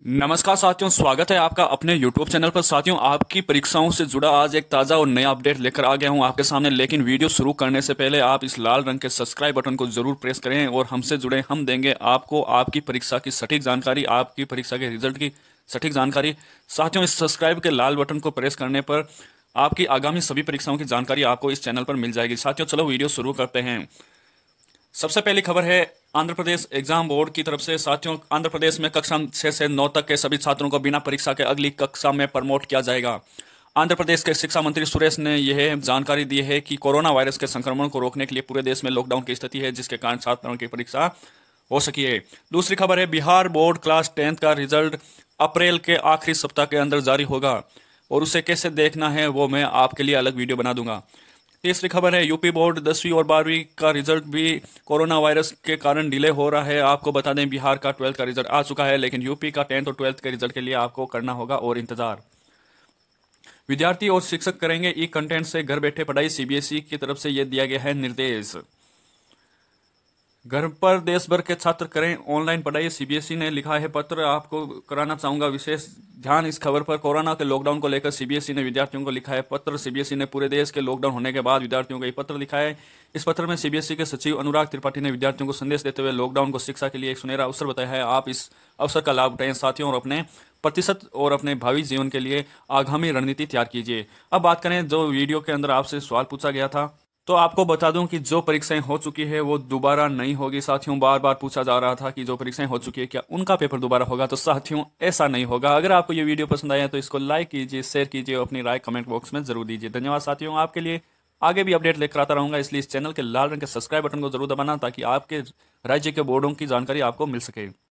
नमस्कार साथियों, स्वागत है आपका अपने YouTube चैनल पर। साथियों, आपकी परीक्षाओं से जुड़ा आज एक ताज़ा और नया अपडेट लेकर आ गया हूं आपके सामने। लेकिन वीडियो शुरू करने से पहले आप इस लाल रंग के सब्सक्राइब बटन को जरूर प्रेस करें और हमसे जुड़े। हम देंगे आपको आपकी परीक्षा की सटीक जानकारी, आपकी परीक्षा के रिजल्ट की सटीक जानकारी। साथियों, इस सब्सक्राइब के लाल बटन को प्रेस करने पर आपकी आगामी सभी परीक्षाओं की जानकारी आपको इस चैनल पर मिल जाएगी। साथियों, चलो वीडियो शुरू करते हैं। सबसे पहली खबर है आंध्र प्रदेश एग्जाम बोर्ड की तरफ से। साथियों, आंध्र प्रदेश में कक्षा 6 से 9 तक के सभी छात्रों को बिना परीक्षा के अगली कक्षा में प्रमोट किया जाएगा। आंध्र प्रदेश के शिक्षा मंत्री सुरेश ने यह जानकारी दी है कि कोरोना वायरस के संक्रमण को रोकने के लिए पूरे देश में लॉकडाउन की स्थिति है, जिसके कारण छात्रों की परीक्षा हो सकी है। दूसरी खबर है बिहार बोर्ड क्लास 10 का रिजल्ट अप्रैल के आखिरी सप्ताह के अंदर जारी होगा और उसे कैसे देखना है वो मैं आपके लिए अलग वीडियो बना दूंगा। तीसरी खबर है यूपी बोर्ड 10वीं और 12वीं का रिजल्ट भी कोरोना वायरस के कारण डिले हो रहा है। आपको बता दें, बिहार का 12th का रिजल्ट आ चुका है, लेकिन यूपी का 10th और 12th के रिजल्ट के लिए आपको करना होगा और इंतजार। विद्यार्थी और शिक्षक करेंगे ई कंटेंट से घर बैठे पढ़ाई। सीबीएसई की तरफ से यह दिया गया है निर्देश। घर पर देश भर के छात्र करें ऑनलाइन पढ़ाई। सीबीएसई ने लिखा है पत्र। आपको कराना चाहूंगा विशेष ध्यान इस खबर पर। कोरोना के लॉकडाउन को लेकर सीबीएसई ने विद्यार्थियों को लिखा है पत्र। सीबीएसई ने पूरे देश के लॉकडाउन होने के बाद विद्यार्थियों को ये पत्र लिखा है। इस पत्र में सीबीएसई के सचिव अनुराग त्रिपाठी ने विद्यार्थियों को संदेश देते हुए लॉकडाउन को शिक्षा के लिए एक सुनहरा अवसर बताया है। आप इस अवसर का लाभ उठाएं साथियों और अपने प्रतिशत और अपने भावी जीवन के लिए आगामी रणनीति तैयार कीजिए। अब बात करें जो वीडियो के अंदर आपसे सवाल पूछा गया था, तो आपको बता दूं कि जो परीक्षाएं हो चुकी है वो दोबारा नहीं होगी। साथियों, बार बार पूछा जा रहा था कि जो परीक्षाएं हो चुकी है क्या उनका पेपर दोबारा होगा, तो साथियों ऐसा नहीं होगा। अगर आपको ये वीडियो पसंद आया तो इसको लाइक कीजिए, शेयर कीजिए और अपनी राय कमेंट बॉक्स में जरूर दीजिए। धन्यवाद साथियों। आपके लिए आगे भी अपडेट लेकर आता रहूंगा, इसलिए इस चैनल के लाल रंग के सब्सक्राइब बटन को जरूर दबाना ताकि आपके राज्य के बोर्डों की जानकारी आपको मिल सके।